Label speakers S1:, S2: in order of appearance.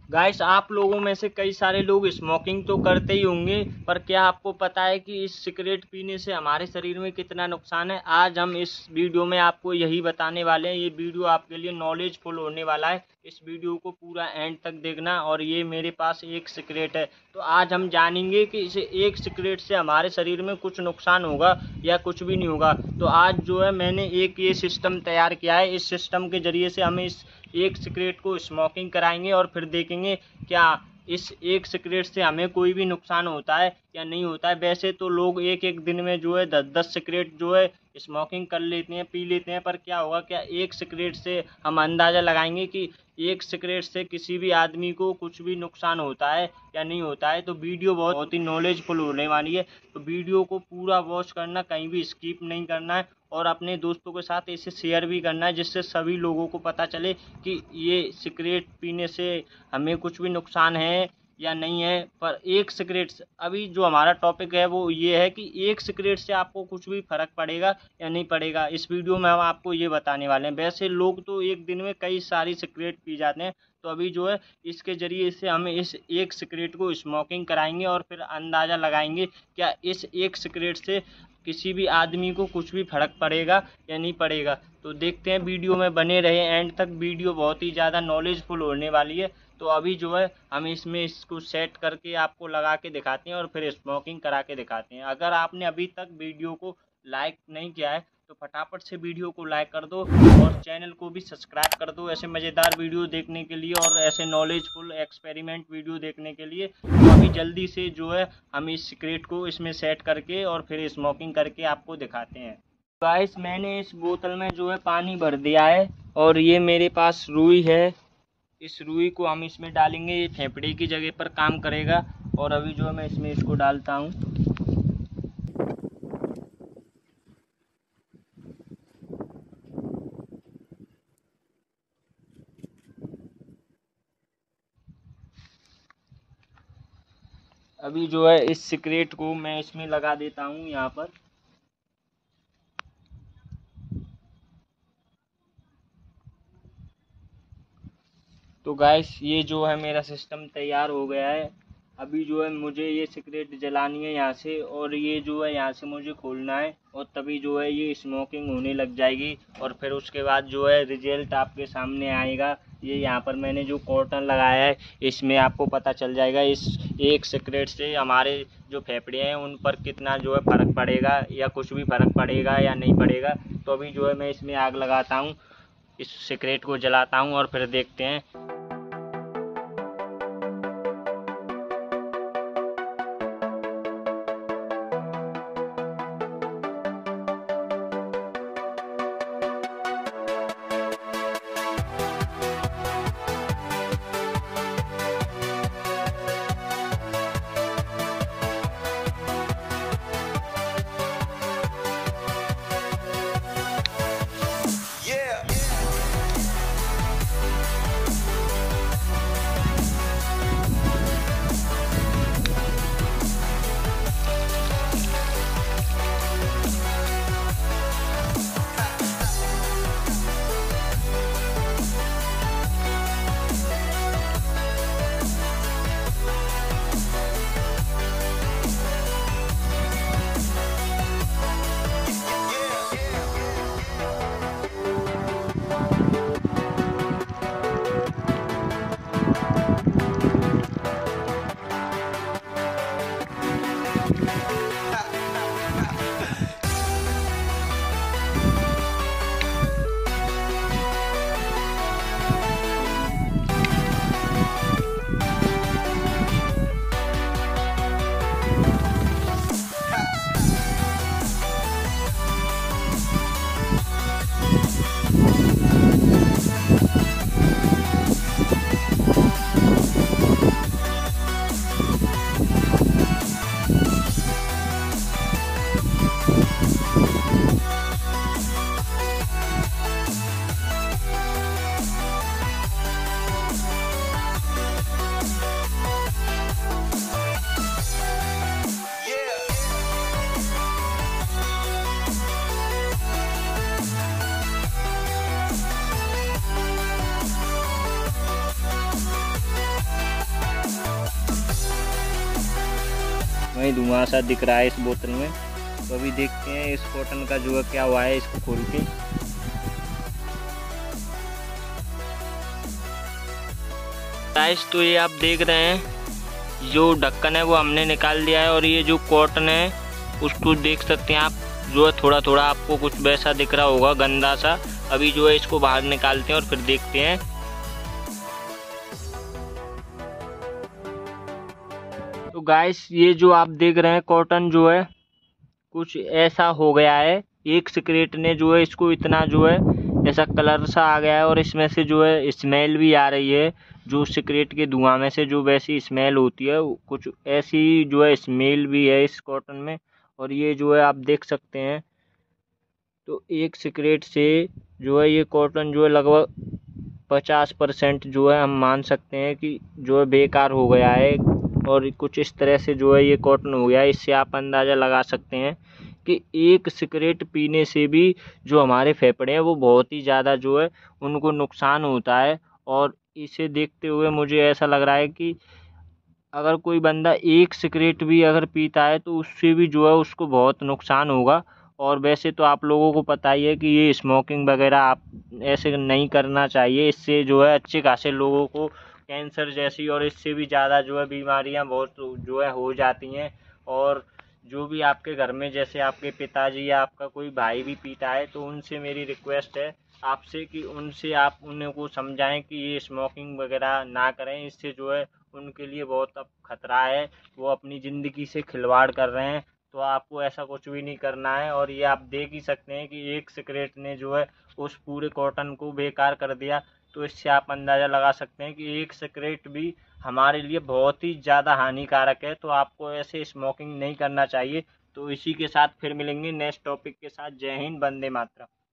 S1: Guys, आप लोगों में से कई सारे लोग स्मोकिंग तो करते ही होंगे, पर क्या आपको पता है कि इस सिगरेट पीने से हमारे शरीर में कितना नुकसान है? आज हम इस वीडियो में आपको यही बताने वाले हैं। ये वीडियो आपके लिए नॉलेजफुल होने वाला है। इस वीडियो को पूरा एंड तक देखना। और ये मेरे पास एक सिगरेट है, तो आज हम जानेंगे कि इसे एक सिगरेट से हमारे शरीर में कुछ नुकसान होगा या कुछ भी नहीं होगा। तो आज जो है मैंने एक ये सिस्टम तैयार किया है। इस सिस्टम के जरिए से हम इस एक सिगरेट को स्मोकिंग कराएंगे और फिर देखेंगे क्या इस एक सिगरेट से हमें कोई भी नुकसान होता है या नहीं होता है। वैसे तो लोग एक एक दिन में जो है 10-10 सिगरेट जो है स्मोकिंग कर लेते हैं, पी लेते हैं, पर क्या होगा, क्या एक सिगरेट से हम अंदाज़ा लगाएंगे कि एक सिगरेट से किसी भी आदमी को कुछ भी नुकसान होता है या नहीं होता है। तो वीडियो बहुत ही नॉलेजफुल होने वाली है, तो वीडियो को पूरा वॉच करना, कहीं भी स्किप नहीं करना है और अपने दोस्तों के साथ इसे शेयर भी करना है, जिससे सभी लोगों को पता चले कि ये सिगरेट पीने से हमें कुछ भी नुकसान है या नहीं है। पर एक सिगरेट से, अभी जो हमारा टॉपिक है वो ये है कि एक सिगरेट से आपको कुछ भी फ़र्क पड़ेगा या नहीं पड़ेगा। इस वीडियो में हम आपको ये बताने वाले हैं। वैसे लोग तो एक दिन में कई सारी सिगरेट पी जाते हैं, तो अभी जो है इसके ज़रिए से हम इस एक सिगरेट को स्मोकिंग कराएंगे और फिर अंदाज़ा लगाएंगे क्या इस एक सिगरेट से किसी भी आदमी को कुछ भी फ़र्क पड़ेगा या नहीं पड़ेगा। तो देखते हैं, वीडियो में बने रहे एंड तक। वीडियो बहुत ही ज़्यादा नॉलेजफुल होने वाली है। तो अभी जो है हम इसमें इसको सेट करके आपको लगा के दिखाते हैं और फिर स्मोकिंग करा के दिखाते हैं। अगर आपने अभी तक वीडियो को लाइक नहीं किया है तो फटाफट से वीडियो को लाइक कर दो और चैनल को भी सब्सक्राइब कर दो ऐसे मज़ेदार वीडियो देखने के लिए और ऐसे नॉलेजफुल एक्सपेरिमेंट वीडियो देखने के लिए। तो अभी जल्दी से जो है हम इस सिगरेट को इसमें सेट करके और फिर स्मोकिंग करके आपको दिखाते हैं। गाइस, मैंने इस बोतल में जो है पानी भर दिया है और ये मेरे पास रुई है। इस रुई को हम इसमें डालेंगे, ये फेफड़े की जगह पर काम करेगा। और अभी जो है मैं इसमें इसको डालता हूँ। अभी जो है इस सिगरेट को मैं इसमें लगा देता हूँ यहाँ पर। तो गाइस, ये जो है मेरा सिस्टम तैयार हो गया है। अभी जो है मुझे ये सिगरेट जलानी है यहाँ से, और ये जो है यहाँ से मुझे खोलना है और तभी जो है ये स्मोकिंग होने लग जाएगी। और फिर उसके बाद जो है रिजल्ट आपके सामने आएगा। ये यहाँ पर मैंने जो कॉटन लगाया है इसमें आपको पता चल जाएगा इस एक सिगरेट से हमारे जो फेफड़े हैं उन पर कितना जो है फ़र्क पड़ेगा या कुछ भी फ़र्क पड़ेगा या नहीं पड़ेगा। तो अभी जो है मैं इसमें आग लगाता हूँ, इस सिगरेट को जलाता हूँ और फिर देखते हैं। हमें धुआं सा दिख रहा है इस बोतल में। तो अभी देखते हैं इस कॉटन का जो है क्या हुआ है, इसको खोल के। गाइस तो ये आप देख रहे हैं जो ढक्कन है वो हमने निकाल दिया है, और ये जो कॉटन है उसको देख सकते हैं आप, जो है थोड़ा थोड़ा आपको कुछ वैसा दिख रहा होगा गंदा सा। अभी जो है इसको बाहर निकालते हैं और फिर देखते हैं। तो गाइस ये जो आप देख रहे हैं कॉटन जो है कुछ ऐसा हो गया है, एक सिगरेट ने जो है इसको इतना जो है ऐसा कलर सा आ गया है, और इसमें से जो है स्मेल भी आ रही है, जो सिगरेट के धुआं में से जो वैसी स्मेल होती है कुछ ऐसी जो है स्मेल भी है इस कॉटन में। और ये जो है आप देख सकते हैं, तो एक सिगरेट से जो है ये कॉटन जो है लगभग 50% जो है हम मान सकते हैं कि जो है बेकार हो गया है, और कुछ इस तरह से जो है ये कॉटन हो गया है। इससे आप अंदाज़ा लगा सकते हैं कि एक सिगरेट पीने से भी जो हमारे फेफड़े हैं वो बहुत ही ज़्यादा जो है उनको नुकसान होता है। और इसे देखते हुए मुझे ऐसा लग रहा है कि अगर कोई बंदा एक सिगरेट भी अगर पीता है तो उससे भी जो है उसको बहुत नुकसान होगा। और वैसे तो आप लोगों को पता ही है कि ये स्मोकिंग वगैरह आप ऐसे नहीं करना चाहिए, इससे जो है अच्छे खासे लोगों को कैंसर जैसी और इससे भी ज़्यादा जो है बीमारियां बहुत जो है हो जाती हैं। और जो भी आपके घर में जैसे आपके पिताजी या आपका कोई भाई भी पीता है तो उनसे मेरी रिक्वेस्ट है आपसे कि उनसे आप उनको समझाएं कि ये स्मोकिंग वगैरह ना करें, इससे जो है उनके लिए बहुत अब खतरा है, वो अपनी ज़िंदगी से खिलवाड़ कर रहे हैं। तो आपको ऐसा कुछ भी नहीं करना है। और ये आप देख ही सकते हैं कि एक सिगरेट ने जो है उस पूरे कॉटन को बेकार कर दिया। तो इससे आप अंदाज़ा लगा सकते हैं कि एक सिगरेट भी हमारे लिए बहुत ही ज़्यादा हानिकारक है। तो आपको ऐसे स्मोकिंग नहीं करना चाहिए। तो इसी के साथ फिर मिलेंगे नेक्स्ट टॉपिक के साथ। जय हिंद, वंदे मातरम।